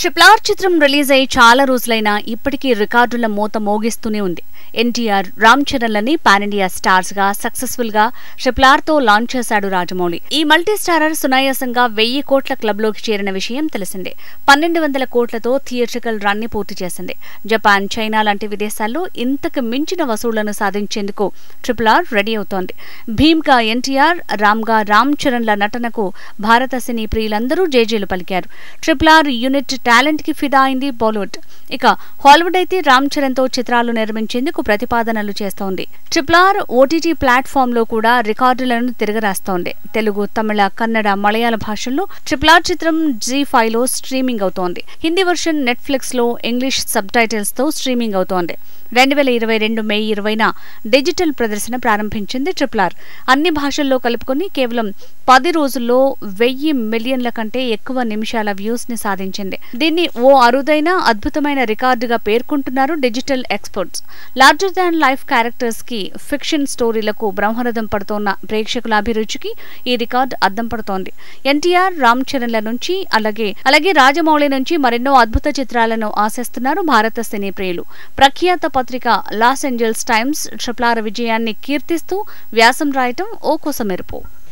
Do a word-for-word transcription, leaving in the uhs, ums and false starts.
Triple R చిత్రం release అయ్యి చాలా రోజులైనా ఇప్పటికీ రికార్డుల మోత మోగిస్తూనే ఉంది. ఎన్టీఆర్, రామ్ చరణ్లని పాన్ ఇండియా స్టార్స్ గా సక్సెస్ఫుల్ గా ట్రిపుల్ ఆర్ తో లాంచ్ చేశాడు రాజమౌళి. ఈ మల్టీ స్టారర్ సునాయాసంగా వెయ్యి కోట్ల క్లబ్ లోకి చేరిన విషయం తెలిసిందే. పన్నెండు వందల కోట్లతో థియేట్రికల్ రన్ ని పూర్తి చేసింది. జపాన్, చైనా లాంటి విదేశాల్లో ఇంతకు మించిన వసూళ్లను సాధించేందుకు ట్రిపుల్ ఆర్ రెడీ అవుతోంది. భీమ్ గా ఎన్టీఆర్, రామ్ గా రామ్ చరణ్ల నటనకు భారత సినీ ప్రియులందరూ జేజేలు పలికారు. ట్రిపుల్ ఆర్ యూనిట్ టాలెంట్ కి ఫిదా అయింది బాలీవుడ్. ఇక హాలీవుడ్ అయితే రామ్ చరణ్ తో చిత్రాలు నిర్మించేందుకు ప్రతిపాదనలు చేస్తోంది. ట్రిపుల్ ఆర్ ఓటీటీ ప్లాట్ఫామ్ లో కూడా రికార్డులను తిరగరాస్తోంది. తెలుగు, తమిళ, కన్నడ, మలయాళ భాషల్లో ట్రిపుల్ ఆర్ చిత్రం జీ ఫైవ్ లో స్ట్రీమింగ్ అవుతోంది. హిందీ వర్షన్ నెట్ఫ్లిక్స్ లో ఇంగ్లీష్ సబ్ టైటిల్స్ తో స్ట్రీమింగ్ అవుతోంది. రెండు వేల ఇరవై రెండు మే ఇరవైన డిజిటల్ ప్రదర్శన ప్రారంభించింది ట్రిపుల్ ఆర్. అన్ని భాషల్లో కలుపుకొని కేవలం పది రోజుల్లో వెయ్యి మిలియన్ల కంటే ఎక్కువ నిమిషాల వ్యూస్ ని సాధించింది. దీన్ని ఓ అరుదైన అద్భుతమైన రికార్డుగా పేర్కొంటున్నారు digital experts. Larger than life characters కి ఫిక్షన్ స్టోరీలకు బ్రహ్మరథం పడుతోన్న ప్రేక్షకుల అభిరుచికి ఈ రికార్డు అద్దం పడుతోంది. ఎన్టీఆర్, రామ్ చరణ్ల నుంచి అలాగే అలాగే రాజమౌళి నుంచి మరెన్నో అద్భుత చిత్రాలను ఆశిస్తున్నారు భారత సినీ ప్రియులు. ప్రఖ్యాత పత్రిక Los Angeles Times triple R విజయాన్ని కీర్తిస్తూ వ్యాసం రాయటం ఓ కొసమెరుపు.